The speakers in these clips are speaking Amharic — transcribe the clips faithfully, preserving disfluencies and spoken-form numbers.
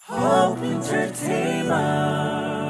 Hope Entertainment.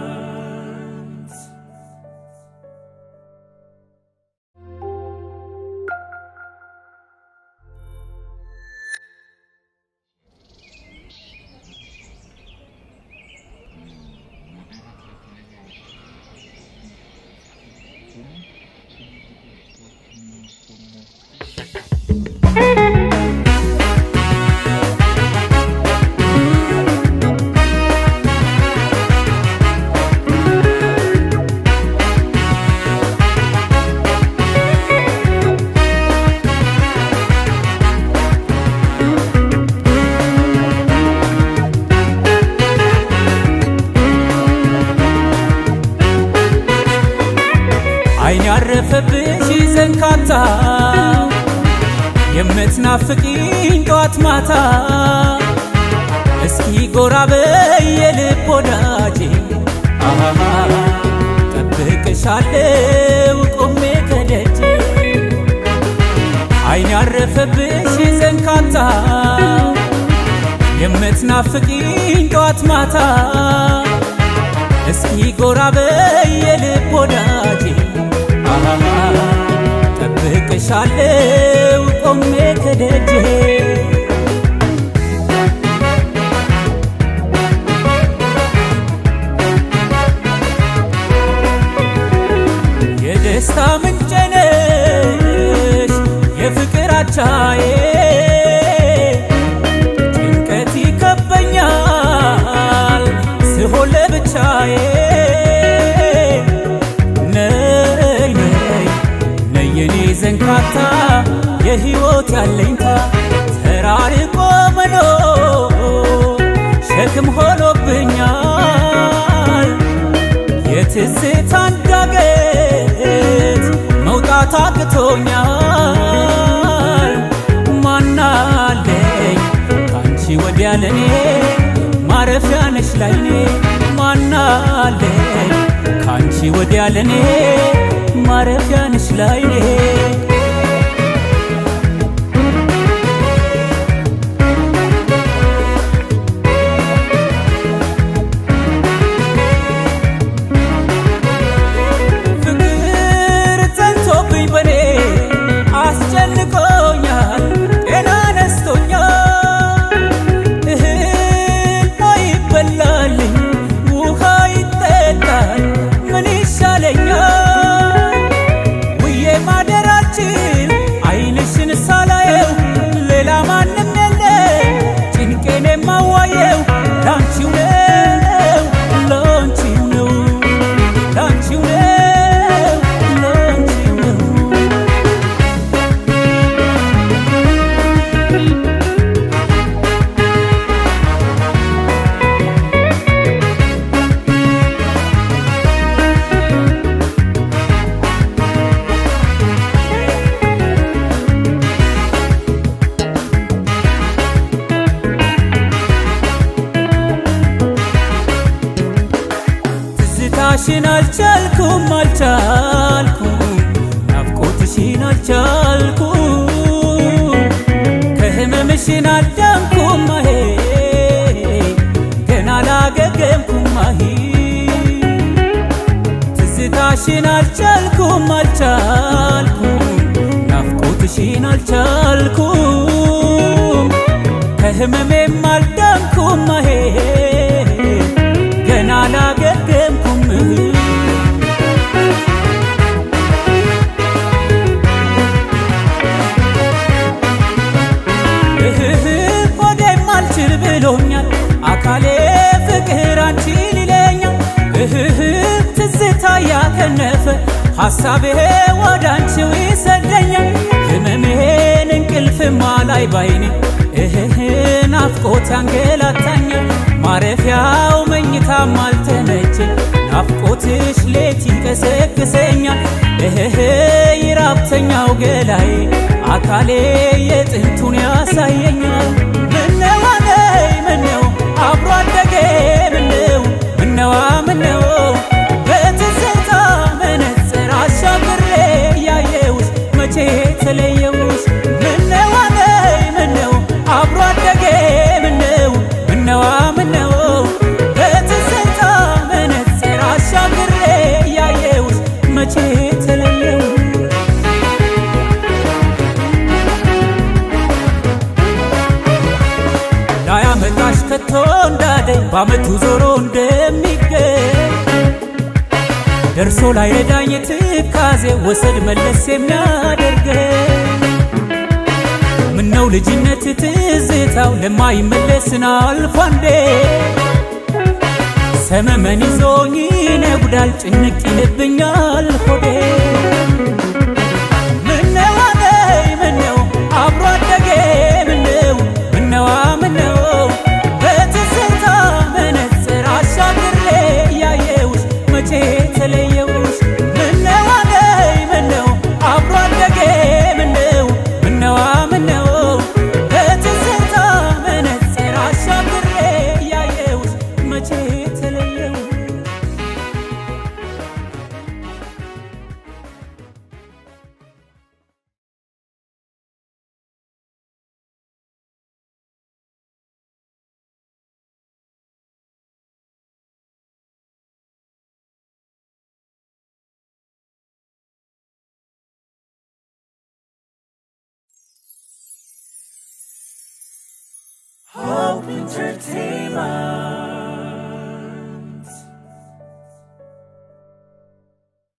عيني عرفبش زنكاتا يمتنافقين دوات ماتا اسكي قرابي يلب وداجي طبق شالي وقومي كدجي عيني عرفبش زنكاتا يمتنافقين دوات ماتا اسكي قرابي يلب وداجي طبق شالي وقومي كدجي يدستا من جنش يفكر عجاي تنكتي كبنيال سهول بچاي زنكاتا يهيوت يالينتا ترارقو منو شكم هولو بنيال يتزيتان داقيت موطاتا قطونيال مانالي كانشي وديالني معرفيانش لايني مانالي كانشي وديالني معرفيانش لايني شين الجالكم الجالكم نفقوت شين الجالكم كهم مشين الجالكم ماهي كنا لاقاكم ماهي تزيتا شين الجالكم الجالكم نفقوت شين الجالكم كهم مم الجالكم ماهي كنا لاقاكم ብሎኛል አካሌ ፍቅር አንቺን ይለኛል እህህ ትዝታ ያከነፈ ሐሳቤ ወዳንቺው ይሰደኛል ህመሜን እንቅልፍ ማላይ ባይኔ እህህ ናፍቆት ያንገላታኛል ማረፊያው መኝታም አልተመቸኝ ናፍቆትሽ ሌት ይቀሰቅሰኛል እህህ ይራብተኛው ገላዬ አካሌ የጥንቱን ያሳየኛል ምነው ምነው አብሮ አደጌ ምነው ምነው ምነው በትዝታ መነጽር አሻግሬ ያየውሽ መቼ ተለየውሽ ምነው ምነው አብሮ አደጌ ምነው ምነው ምነው ሳይመጣሽ ከቶ እንዳደይ ባመቱ ዞሮ እንደሚገኝ ደርሶ ላይ ረዳኝ ትካዜ ወሰድ መለስ የሚያደርገኝ ምነው ልጅነት ትዝታው ለማይመለስና አልፎ አንዴ ሰመመን ይዞኝ ነጉዳል ጭንቅ ይልብኛል ሆዴ ምነው አደይ ምነው አብሮ አደጌ ምነው ምነው ምነው በትዝታ መነጽር አሻግሬ ያየውሽ መቼ ተለየውሽ ምነው አደይ ምነው አብሮ አደጌ ምነው ምነው ምነው በትዝታ መነጽር አሻግሬ ያየውሽ መቼ ተለየውሽ Hope Entertainment